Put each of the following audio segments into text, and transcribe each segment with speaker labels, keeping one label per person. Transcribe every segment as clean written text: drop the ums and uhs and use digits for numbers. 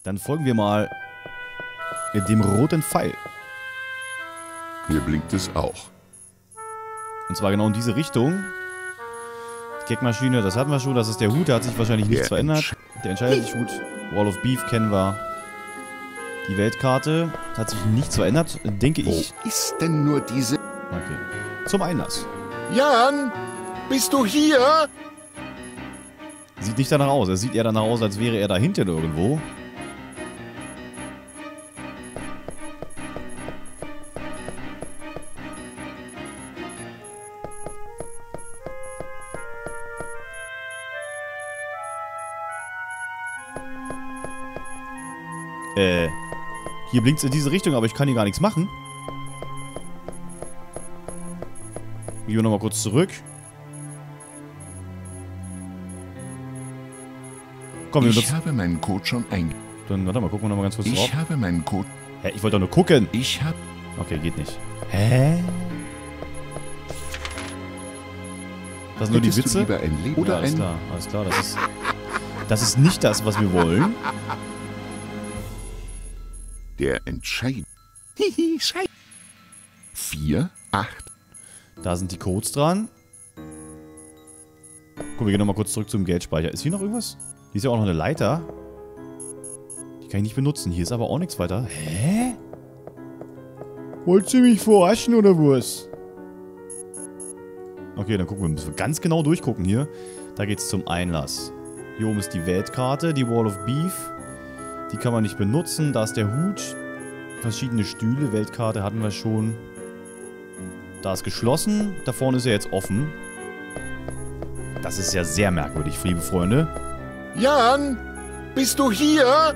Speaker 1: Dann folgen wir mal dem roten Pfeil.
Speaker 2: Hier blinkt es auch.
Speaker 1: Und zwar genau in diese Richtung. Die Gagmaschine, das hatten wir schon. Das ist der Hut, da hat sich wahrscheinlich nichts verändert. Der Entscheidungshut. Wall of Beef kennen wir. Die Weltkarte, hat sich nichts verändert, denke ich.
Speaker 2: Wo ist denn nur diese...
Speaker 1: Okay. Zum Einlass.
Speaker 2: Jan, bist du hier?
Speaker 1: Sieht nicht danach aus. Es sieht eher danach aus, als wäre er da hinten irgendwo. Hier blinkt es in diese Richtung, aber ich kann hier gar nichts machen. Gehen wir nochmal kurz zurück. Komm,
Speaker 2: Ich habe meinen Code schon eingegeben.
Speaker 1: Dann, warte mal, gucken wir nochmal ganz kurz drauf.
Speaker 2: Ich habe meinen Code...
Speaker 1: Hä, ich wollte doch nur gucken.
Speaker 2: Ich habe...
Speaker 1: Okay, geht nicht. Hä? Das sind nur die
Speaker 2: Hättest
Speaker 1: Witze?
Speaker 2: du lieber ein Leben oder
Speaker 1: Ja, alles
Speaker 2: ein...
Speaker 1: klar, alles klar. Das ist nicht das, was wir wollen.
Speaker 2: Der Entscheid... Hihi, Scheiße. 4, 8.
Speaker 1: Da sind die Codes dran. Guck, wir gehen nochmal kurz zurück zum Geldspeicher. Ist hier noch irgendwas? Hier ist ja auch noch eine Leiter. Die kann ich nicht benutzen. Hier ist aber auch nichts weiter. Hä? Wollt ihr mich verarschen oder was? Okay, dann gucken wir. Müssen wir ganz genau durchgucken hier. Da geht's zum Einlass. Hier oben ist die Weltkarte, die Wall of Beef. Die kann man nicht benutzen. Da ist der Hut. Verschiedene Stühle. Weltkarte hatten wir schon. Da ist geschlossen. Da vorne ist er jetzt offen. Das ist ja sehr merkwürdig, liebe Freunde.
Speaker 2: Jan, bist du hier?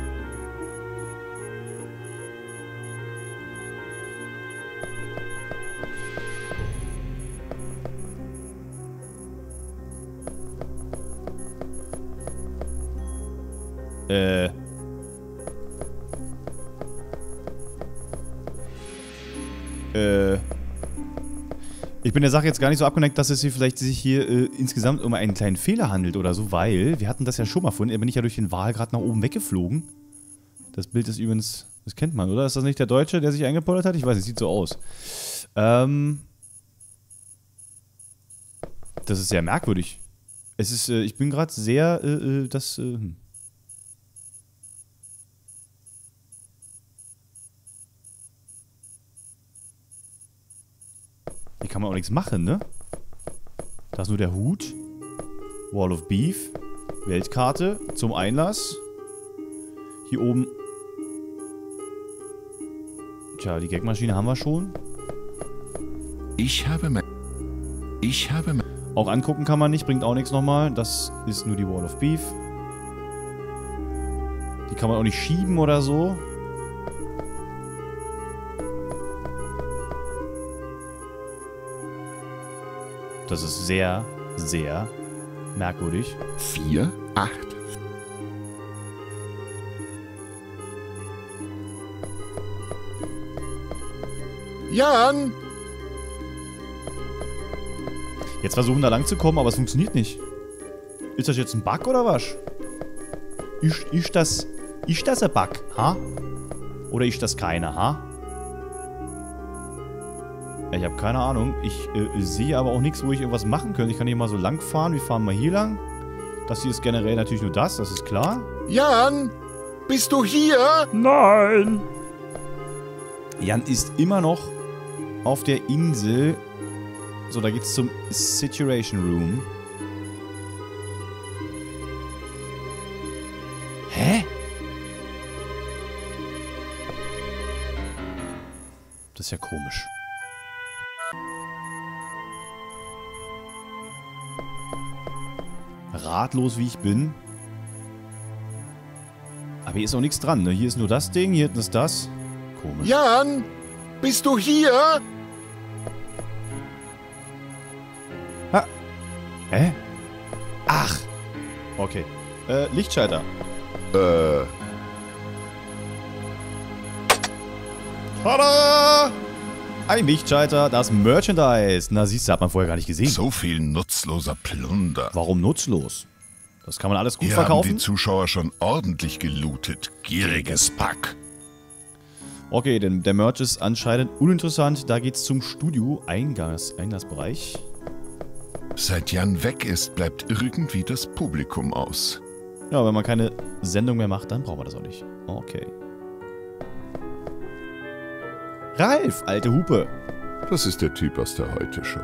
Speaker 1: Ich bin der Sache jetzt gar nicht so abgeneigt, dass es hier vielleicht sich hier insgesamt um einen kleinen Fehler handelt oder so, weil wir hatten das ja schon mal vorhin. Bin ich ja durch den Wal gerade nach oben weggeflogen. Das Bild ist übrigens, das kennt man, oder? Ist das nicht der Deutsche, der sich eingepoldert hat? Ich weiß nicht, sieht so aus. Das ist sehr merkwürdig. Es ist, ich bin gerade sehr, Hier kann man auch nichts machen, ne? Da ist nur der Hut. Wall of Beef. Weltkarte zum Einlass. Hier oben. Tja, die Gagmaschine haben wir schon.
Speaker 2: Ich habe mein...
Speaker 1: Auch angucken kann man nicht, bringt auch nichts nochmal. Das ist nur die Wall of Beef. Die kann man auch nicht schieben oder so. Das ist sehr, sehr merkwürdig.
Speaker 2: 4, 8. Jan!
Speaker 1: Jetzt versuchen da lang zu kommen, aber es funktioniert nicht. Ist das jetzt ein Bug oder was? Ist das ein Bug, ha? Oder ist das keiner, ha? Ich habe keine Ahnung. Ich sehe aber auch nichts, wo ich irgendwas machen könnte. Ich kann hier mal so lang fahren. Wir fahren mal hier lang. Das hier ist generell natürlich nur das ist klar.
Speaker 2: Jan, bist du hier?
Speaker 1: Nein! Jan ist immer noch auf der Insel. So, da geht's zum Situation Room. Hä? Das ist ja komisch. Ratlos wie ich bin. Aber hier ist auch nichts dran, ne? Hier ist nur das Ding, hier hinten ist das. Komisch.
Speaker 2: Jan, bist du hier?
Speaker 1: Hä? Ach. Okay. Lichtschalter. Tada! Ein Lichtschalter, das Merchandise. Na siehst du, hat man vorher gar nicht gesehen.
Speaker 2: So viel nutzloser Plunder.
Speaker 1: Warum nutzlos? Das kann man alles gut
Speaker 2: Hier haben
Speaker 1: verkaufen.
Speaker 2: die Zuschauer schon ordentlich gelootet. Gieriges Pack.
Speaker 1: Okay, denn der Merch ist anscheinend uninteressant. Da geht's zum Studio. Einlassbereich.
Speaker 2: Seit Jan weg ist, bleibt irgendwie das Publikum aus.
Speaker 1: Ja, wenn man keine Sendung mehr macht, dann braucht man das auch nicht. Okay. Ralf, alte Hupe.
Speaker 2: Das ist der Typ aus der Heute-Show.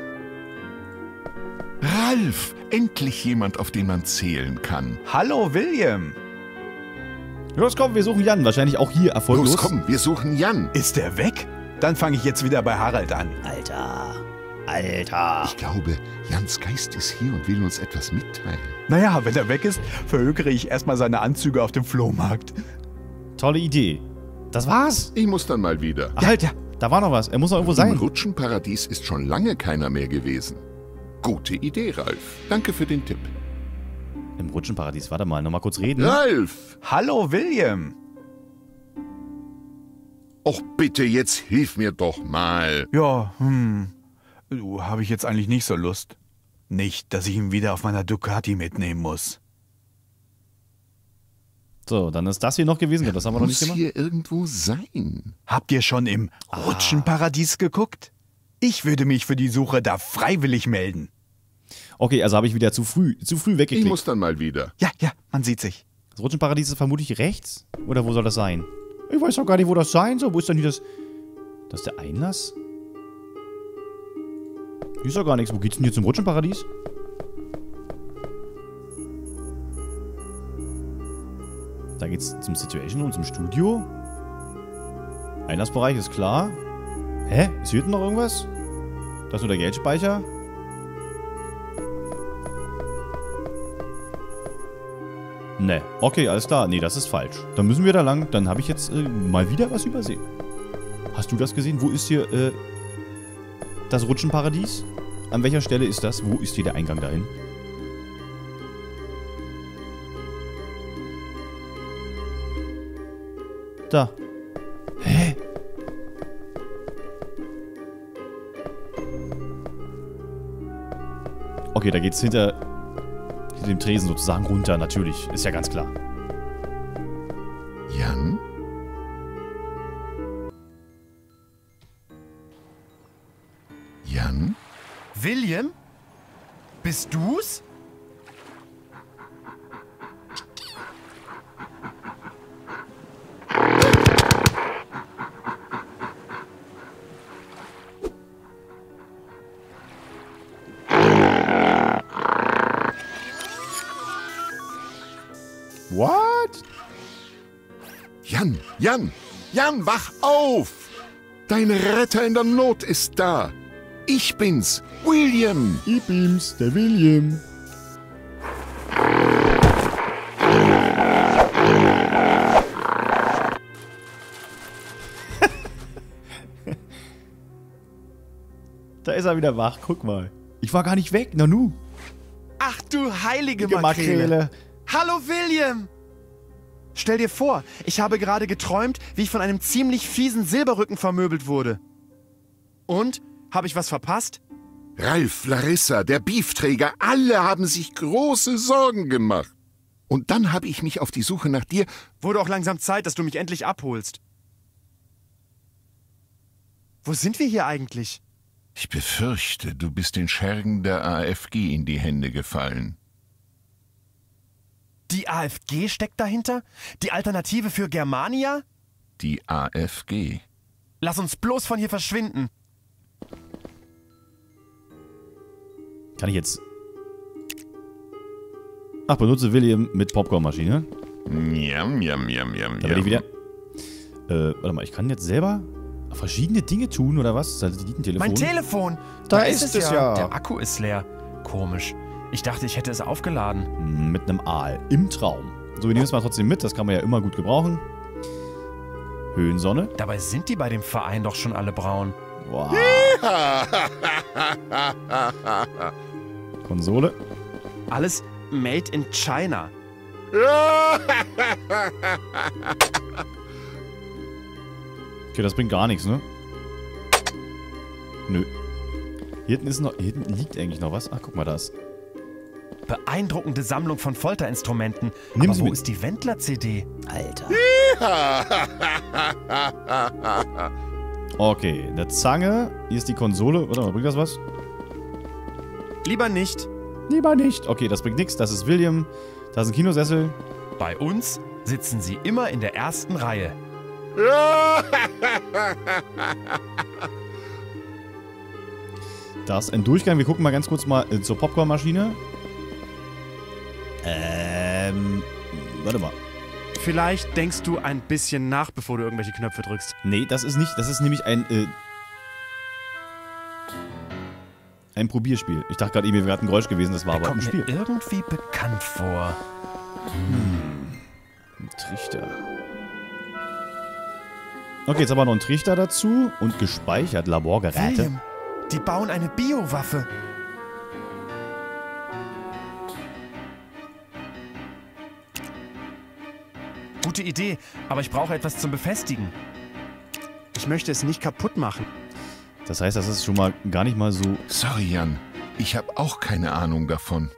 Speaker 2: Ralf! Endlich jemand, auf den man zählen kann.
Speaker 3: Hallo, William.
Speaker 1: Los, komm, wir suchen Jan. Wahrscheinlich auch hier erfolglos.
Speaker 2: Los, komm, wir suchen Jan.
Speaker 3: Ist der weg? Dann fange ich jetzt wieder bei Harald an.
Speaker 1: Alter.
Speaker 2: Ich glaube, Jans Geist ist hier und will uns etwas mitteilen.
Speaker 3: Naja, wenn er weg ist, verhökere ich erstmal seine Anzüge auf dem Flohmarkt.
Speaker 1: Tolle Idee. Das war's.
Speaker 2: Ich muss dann mal wieder.
Speaker 1: Halt, da war noch was. Er muss noch irgendwo sein.
Speaker 2: Im Rutschenparadies ist schon lange keiner mehr gewesen. Gute Idee, Ralf. Danke für den Tipp.
Speaker 1: Im Rutschenparadies. Warte mal, nochmal kurz reden.
Speaker 2: Ralf!
Speaker 3: Hallo, William.
Speaker 2: Och bitte, jetzt hilf mir doch mal.
Speaker 3: Ja, habe ich jetzt eigentlich nicht so Lust. Nicht, dass ich ihn wieder auf meiner Ducati mitnehmen muss.
Speaker 1: So, dann ist das hier noch gewesen. Das haben wir noch nicht
Speaker 2: Muss
Speaker 1: gemacht.
Speaker 2: hier irgendwo sein.
Speaker 3: Habt ihr schon im Rutschenparadies geguckt? Ich würde mich für die Suche da freiwillig melden.
Speaker 1: Okay, also habe ich wieder zu früh
Speaker 2: Ich
Speaker 1: weggeklickt.
Speaker 2: muss dann mal wieder.
Speaker 3: Ja, man sieht sich.
Speaker 1: Das Rutschenparadies ist vermutlich rechts. Oder wo soll das sein? Ich weiß doch gar nicht, wo das sein soll. Wo ist denn hier das... Das ist der Einlass? Hier ist doch gar nichts. Wo geht's denn hier zum Rutschenparadies? Da geht's zum Situation und zum Studio. Einlassbereich ist klar. Hä? Ist hier hinten noch irgendwas? Da ist nur der Geldspeicher. Ne, okay, alles klar. Nee, das ist falsch. Dann müssen wir da lang. Dann habe ich jetzt mal wieder was übersehen. Hast du das gesehen? Wo ist hier das Rutschenparadies? An welcher Stelle ist das? Wo ist hier der Eingang dahin? Da. Hä? Okay, da geht's hinter dem Tresen sozusagen runter, natürlich. Ist ja ganz klar.
Speaker 2: Jan? Jan?
Speaker 4: William? Bist du's?
Speaker 1: What?
Speaker 2: Jan, wach auf! Dein Retter in der Not ist da. Ich bin's, William.
Speaker 1: Ich bin's, der William. Da ist er wieder wach, guck mal. Ich war gar nicht weg, Nanu.
Speaker 4: Ach du heilige
Speaker 1: Die
Speaker 4: Makrele. Hallo William! Stell dir vor, ich habe gerade geträumt, wie ich von einem ziemlich fiesen Silberrücken vermöbelt wurde. Und? Habe ich was verpasst?
Speaker 2: Ralf, Larissa, der Beefträger, alle haben sich große Sorgen gemacht. Und dann habe ich mich auf die Suche nach dir...
Speaker 4: Wurde auch langsam Zeit, dass du mich endlich abholst. Wo sind wir hier eigentlich?
Speaker 2: Ich befürchte, du bist den Schergen der AfG in die Hände gefallen.
Speaker 4: Die AfG steckt dahinter? Die Alternative für Germania?
Speaker 2: Die AfG.
Speaker 4: Lass uns bloß von hier verschwinden.
Speaker 1: Kann ich jetzt... Ach, benutze William mit Popcornmaschine.
Speaker 2: Miam.
Speaker 1: Da bin ich wieder... warte mal, ich kann jetzt selber verschiedene Dinge tun, oder was? Satellitentelefon.
Speaker 4: Mein Telefon!
Speaker 1: Da ist es ja.
Speaker 4: Der Akku ist leer. Komisch. Ich dachte, ich hätte es aufgeladen.
Speaker 1: Mit einem Aal. Im Traum. So, wir nehmen es mal trotzdem mit. Das kann man ja immer gut gebrauchen. Höhensonne.
Speaker 4: Dabei sind die bei dem Verein doch schon alle braun.
Speaker 1: Wow. Konsole.
Speaker 4: Alles made in China.
Speaker 1: Okay, das bringt gar nichts, ne? Nö. Hier hinten liegt eigentlich noch was. Ach, guck mal, da ist
Speaker 4: Beeindruckende Sammlung von Folterinstrumenten.
Speaker 1: Nimm
Speaker 4: Aber
Speaker 1: sie
Speaker 4: wo
Speaker 1: mit.
Speaker 4: ist die Wendler-CD?
Speaker 1: Alter. Okay, eine Zange. Hier ist die Konsole. Warte mal, bringt das was?
Speaker 4: Lieber nicht.
Speaker 1: Lieber nicht. Okay, das bringt nichts. Das ist William. Da ist ein Kinosessel.
Speaker 4: Bei uns sitzen sie immer in der ersten Reihe.
Speaker 1: Da ist ein Durchgang. Wir gucken mal ganz kurz mal zur Popcornmaschine. Warte mal.
Speaker 4: Vielleicht denkst du ein bisschen nach, bevor du irgendwelche Knöpfe drückst.
Speaker 1: Nee, das ist nicht. Das ist nämlich ein Probierspiel. Ich dachte gerade, mir wäre ein Geräusch gewesen. Das war aber ein
Speaker 4: Kommt
Speaker 1: Spiel.
Speaker 4: mir irgendwie bekannt vor.
Speaker 1: Ein Trichter. Okay, jetzt haben wir noch einen Trichter dazu und gespeichert Laborgeräte.
Speaker 4: William, die bauen eine Biowaffe. Gute Idee, aber ich brauche etwas zum Befestigen. Ich möchte es nicht kaputt machen.
Speaker 1: Das heißt, das ist schon mal gar nicht mal so...
Speaker 2: Sorry, Jan. Ich habe auch keine Ahnung davon.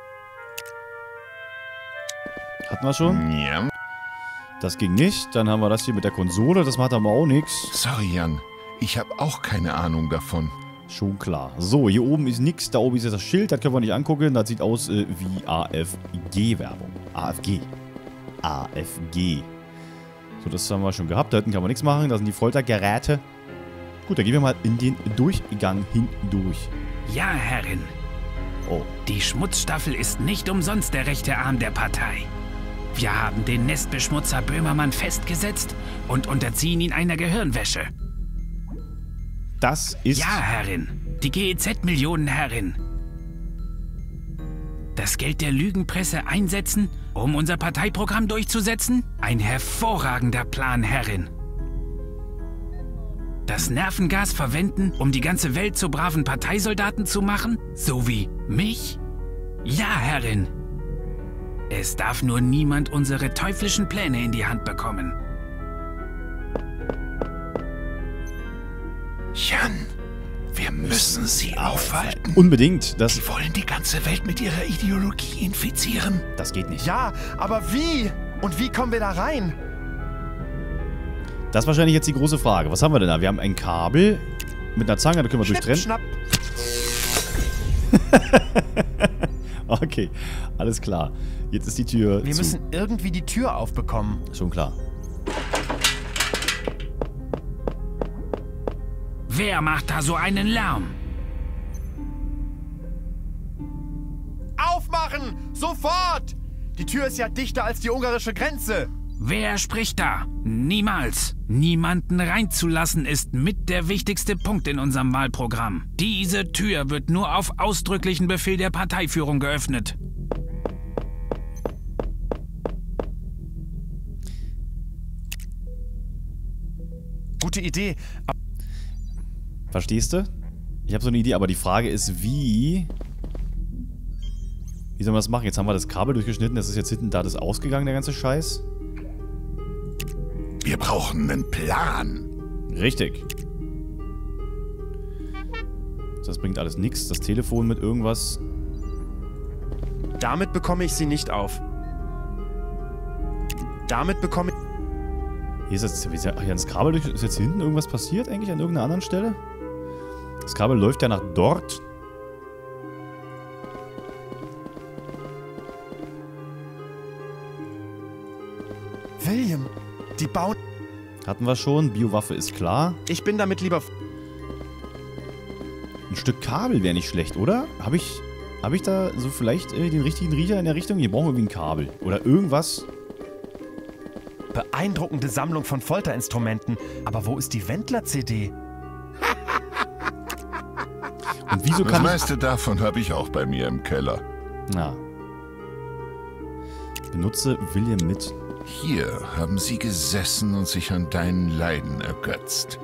Speaker 1: Hatten wir schon?
Speaker 2: Ja.
Speaker 1: Das ging nicht. Dann haben wir das hier mit der Konsole. Das macht aber auch nichts.
Speaker 2: Sorry, Jan. Ich habe auch keine Ahnung davon.
Speaker 1: Schon klar. So, hier oben ist nichts. Da oben ist jetzt das Schild. Das können wir nicht angucken. Das sieht aus wie AFG-Werbung. AFG. AFG. So, das haben wir schon gehabt. Da hinten kann man nichts machen. Da sind die Foltergeräte. Gut, dann gehen wir mal in den Durchgang hindurch.
Speaker 5: Ja, Herrin.
Speaker 1: Oh.
Speaker 5: Die Schmutzstaffel ist nicht umsonst der rechte Arm der Partei. Wir haben den Nestbeschmutzer Böhmermann festgesetzt und unterziehen ihn einer Gehirnwäsche.
Speaker 1: Das ist...
Speaker 5: Ja, Herrin. Die GEZ-Millionen, Herrin. Das Geld der Lügenpresse einsetzen, um unser Parteiprogramm durchzusetzen? Ein hervorragender Plan, Herrin. Das Nervengas verwenden, um die ganze Welt zu braven Parteisoldaten zu machen? So wie mich? Ja, Herrin. Es darf nur niemand unsere teuflischen Pläne in die Hand bekommen.
Speaker 2: Jan, wir müssen sie aufhalten.
Speaker 1: Unbedingt. Das
Speaker 2: Die wollen die ganze Welt mit ihrer Ideologie infizieren.
Speaker 1: geht nicht.
Speaker 4: Ja, aber wie? Und wie kommen wir da rein?
Speaker 1: Das ist wahrscheinlich jetzt die große Frage. Was haben wir denn da? Wir haben ein Kabel mit einer Zange. Da können wir durchtrennen.
Speaker 4: Schnapp.
Speaker 1: Okay, alles klar. Jetzt ist die Tür
Speaker 4: Wir
Speaker 1: zu.
Speaker 4: müssen irgendwie die Tür aufbekommen.
Speaker 1: Schon klar.
Speaker 5: Wer macht da so einen Lärm?
Speaker 4: Aufmachen! Sofort! Die Tür ist ja dichter als die ungarische Grenze.
Speaker 5: Wer spricht da? Niemals. Niemanden reinzulassen ist mit der wichtigste Punkt in unserem Wahlprogramm. Diese Tür wird nur auf ausdrücklichen Befehl der Parteiführung geöffnet.
Speaker 4: Gute Idee.
Speaker 1: Verstehst du? Ich habe so eine Idee, aber die Frage ist, wie... Wie sollen wir das machen? Jetzt haben wir das Kabel durchgeschnitten. Das ist jetzt hinten da das ausgegangen, der ganze Scheiß.
Speaker 2: Wir brauchen einen Plan.
Speaker 1: Richtig. Das bringt alles nichts. Das Telefon mit irgendwas.
Speaker 4: Damit bekomme ich sie nicht auf. Damit bekomme ich...
Speaker 1: Hier ist jetzt... Ach ja, das Kabel durch... Ist jetzt hinten irgendwas passiert eigentlich an irgendeiner anderen Stelle? Das Kabel läuft ja nach dort.
Speaker 4: William, die bauen...
Speaker 1: Hatten wir schon. Biowaffe ist klar.
Speaker 4: Ich bin damit lieber...
Speaker 1: Ein Stück Kabel wäre nicht schlecht, oder? Habe ich da so vielleicht den richtigen Riecher in der Richtung? Hier brauchen wir irgendwie ein Kabel. Oder irgendwas.
Speaker 4: Beeindruckende Sammlung von Folterinstrumenten. Aber wo ist die Wendler-CD?
Speaker 1: Und wieso
Speaker 2: Das
Speaker 1: kann ich...
Speaker 2: meiste davon habe ich auch bei mir im Keller.
Speaker 1: Na. Benutze William mit.
Speaker 2: Hier haben sie gesessen und sich an deinen Leiden ergötzt.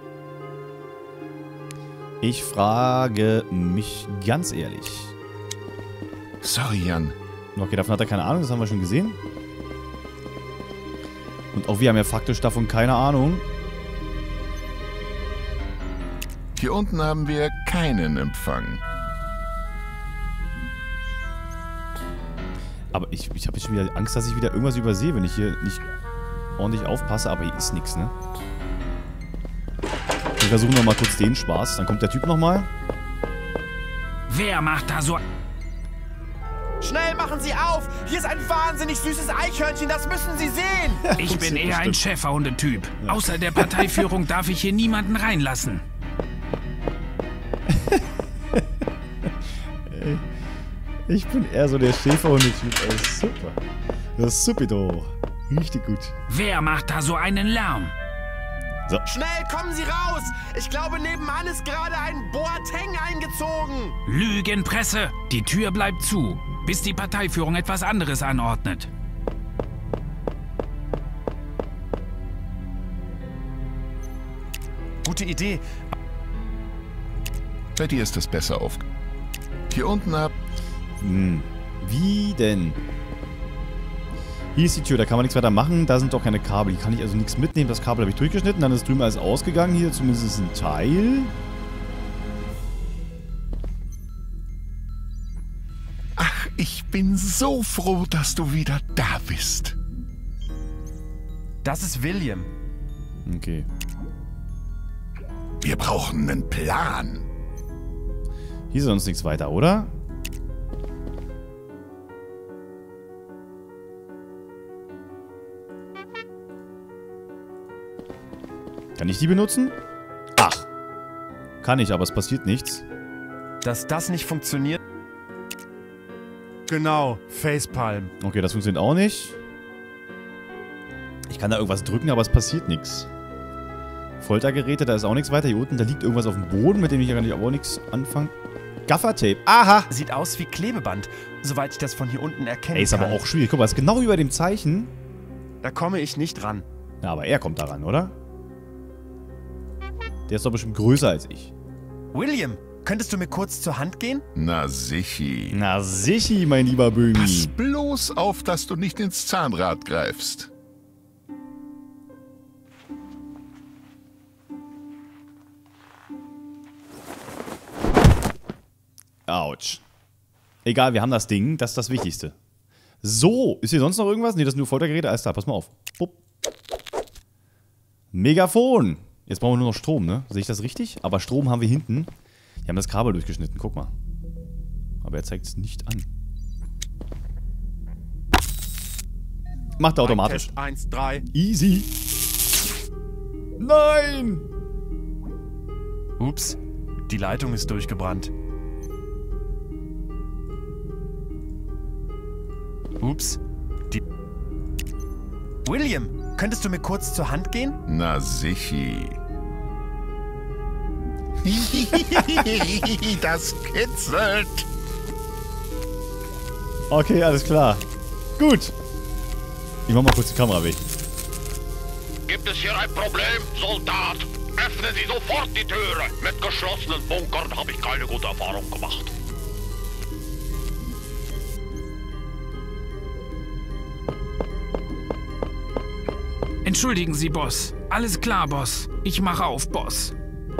Speaker 1: Ich frage mich ganz ehrlich.
Speaker 2: Sorry, Jan.
Speaker 1: Okay, davon hat er keine Ahnung, das haben wir schon gesehen. Und auch wir haben ja faktisch davon keine Ahnung.
Speaker 2: Hier unten haben wir keinen Empfang.
Speaker 1: Ich habe jetzt schon wieder Angst, dass ich wieder irgendwas übersehe, wenn ich hier nicht ordentlich aufpasse. Aber hier ist nichts, ne? Wir versuchen nochmal kurz den Spaß. Dann kommt der Typ nochmal.
Speaker 5: Wer macht da so...
Speaker 4: Schnell, machen Sie auf! Hier ist ein wahnsinnig süßes Eichhörnchen, das müssen Sie sehen!
Speaker 5: Ich bin eher ein Schäferhundetyp. Außer der Parteiführung darf ich hier niemanden reinlassen.
Speaker 1: Ich bin eher so der Schäferhundetyp. Ey, super. Das ist super. Richtig gut.
Speaker 5: Wer macht da so einen Lärm?
Speaker 1: So.
Speaker 4: Schnell, kommen Sie raus! Ich glaube, nebenan ist gerade ein Boateng eingezogen!
Speaker 5: Lügenpresse! Die Tür bleibt zu, bis die Parteiführung etwas anderes anordnet.
Speaker 4: Gute Idee.
Speaker 2: Bei dir ist es besser auf. Hier unten ab.
Speaker 1: Wie denn? Hier ist die Tür, da kann man nichts weiter machen. Da sind doch keine Kabel. Hier kann ich also nichts mitnehmen. Das Kabel habe ich durchgeschnitten. Dann ist drüben alles ausgegangen. Hier zumindest ein Teil.
Speaker 2: Ach, ich bin so froh, dass du wieder da bist.
Speaker 4: Das ist William.
Speaker 1: Okay.
Speaker 2: Wir brauchen einen Plan.
Speaker 1: Hier ist sonst nichts weiter, oder? Kann ich die benutzen? Ach. Kann ich, aber es passiert nichts.
Speaker 4: Dass das nicht funktioniert. Genau, Facepalm.
Speaker 1: Okay, das funktioniert auch nicht. Ich kann da irgendwas drücken, aber es passiert nichts. Foltergeräte, da ist auch nichts weiter. Hier unten, da liegt irgendwas auf dem Boden, mit dem ich ja gar nicht auch nichts anfangen. Gaffertape. Aha!
Speaker 4: Sieht aus wie Klebeband, soweit ich das von hier unten erkenne.
Speaker 1: Ey, ist aber auch schwierig. Guck mal, ist genau über dem Zeichen.
Speaker 4: Da komme ich nicht ran.
Speaker 1: Ja, aber er kommt da ran, oder? Der ist doch bestimmt größer als ich.
Speaker 4: William, könntest du mir kurz zur Hand gehen?
Speaker 2: Na sichi.
Speaker 1: Na sichi, mein lieber Böhmi.
Speaker 2: Pass bloß auf, dass du nicht ins Zahnrad greifst.
Speaker 1: Autsch. Egal, wir haben das Ding. Das ist das Wichtigste. So, ist hier sonst noch irgendwas? Nee, das sind nur Foltergeräte. Alles klar, pass mal auf. Bup. Megafon. Jetzt brauchen wir nur noch Strom, ne? Sehe ich das richtig? Aber Strom haben wir hinten. Die haben das Kabel durchgeschnitten, guck mal. Aber er zeigt es nicht an. Macht er automatisch.
Speaker 4: Test 1, 3.
Speaker 1: Easy. Nein!
Speaker 4: Ups, die Leitung ist durchgebrannt. Ups, die... William, könntest du mir kurz zur Hand gehen?
Speaker 2: Na sichi. Das kitzelt.
Speaker 1: Okay, alles klar. Gut. Ich mach mal kurz die Kamera weg.
Speaker 6: Gibt es hier ein Problem, Soldat? Öffnen Sie sofort die Türe. Mit geschlossenen Bunkern habe ich keine gute Erfahrung gemacht.
Speaker 5: Entschuldigen Sie, Boss. Alles klar, Boss. Ich mache auf, Boss.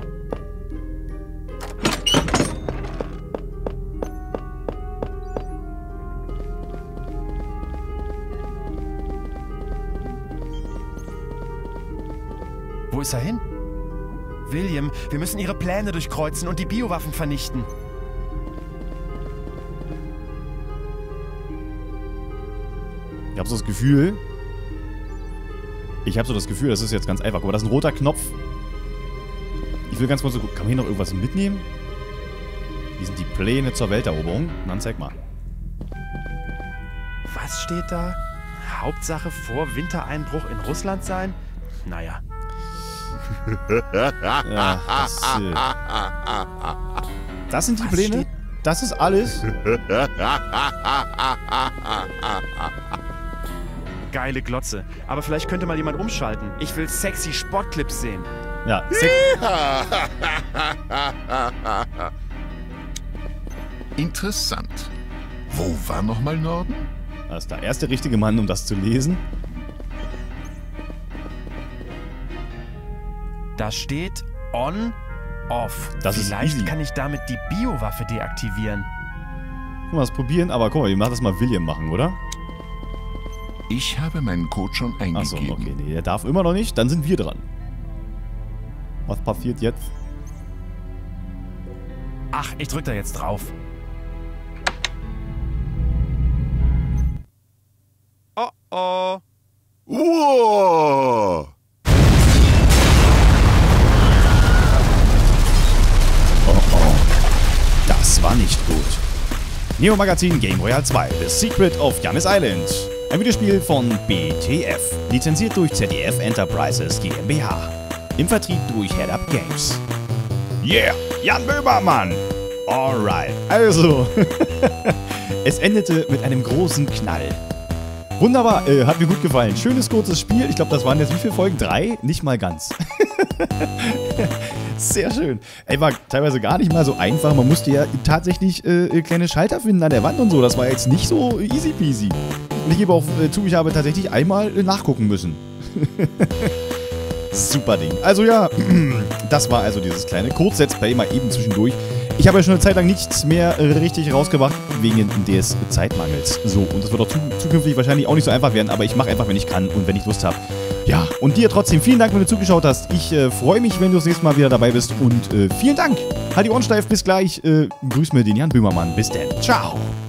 Speaker 4: Wo ist er hin? William, wir müssen ihre Pläne durchkreuzen und die Biowaffen vernichten.
Speaker 1: Ich habe so das Gefühl... das ist jetzt ganz einfach. Guck mal, das ist ein roter Knopf. Ich will ganz kurz so gucken. Kann man hier noch irgendwas mitnehmen? Hier sind die Pläne zur Welteroberung. Dann zeig mal.
Speaker 4: Was steht da? Hauptsache vor Wintereinbruch in Russland sein? Naja.
Speaker 1: Ja, das sind die
Speaker 4: Was
Speaker 1: Pläne?
Speaker 4: steht?
Speaker 1: Das ist alles?
Speaker 4: Geile Glotze. Aber vielleicht könnte mal jemand umschalten. Ich will sexy Sportclips sehen.
Speaker 1: Ja,
Speaker 2: Interessant. Wo war nochmal Norden?
Speaker 1: das ist der erste richtige Mann, um das zu lesen.
Speaker 4: Da steht on, off.
Speaker 1: Das ist
Speaker 4: Vielleicht
Speaker 1: easy.
Speaker 4: kann ich damit die Biowaffe deaktivieren.
Speaker 1: Guck mal, das probieren. Aber guck mal, wir machen das mal William machen, oder?
Speaker 2: Ich habe meinen Code schon eingegeben.
Speaker 1: Achso, okay, nee, der darf immer noch nicht. Dann sind wir dran. Was passiert jetzt?
Speaker 4: Ach, ich drück da jetzt drauf. Oh oh.
Speaker 2: Wow!
Speaker 1: Oh oh. Das war nicht gut. Neo Magazin Game Royale 2, The Secret of Janis Island. Ein Videospiel von BTF. Lizenziert durch ZDF Enterprises GmbH. Im Vertrieb durch Head Up Games. Yeah, Jan Böhmermann. Alright, also. Es endete mit einem großen Knall. Wunderbar, hat mir gut gefallen. Schönes, kurzes Spiel. Ich glaube, das waren jetzt wie viele Folgen? 3? Nicht mal ganz. Sehr schön. Ey, war teilweise gar nicht mal so einfach. Man musste ja tatsächlich kleine Schalter finden an der Wand und so. Das war jetzt nicht so easy peasy. Und ich gebe auch zu, ich habe tatsächlich einmal nachgucken müssen. Super Ding. Also ja, das war also dieses kleine Kurz-Let's Play mal eben zwischendurch. Ich habe ja schon eine Zeit lang nichts mehr richtig rausgebracht, wegen des Zeitmangels. So, und das wird auch zukünftig wahrscheinlich auch nicht so einfach werden, aber ich mache einfach, wenn ich kann und wenn ich Lust habe. Ja, und dir trotzdem vielen Dank, wenn du zugeschaut hast. Ich freue mich, wenn du das nächste Mal wieder dabei bist und vielen Dank. Halt die Ohren steif, bis gleich. Grüß mir den Jan Böhmermann. Bis dann. Ciao.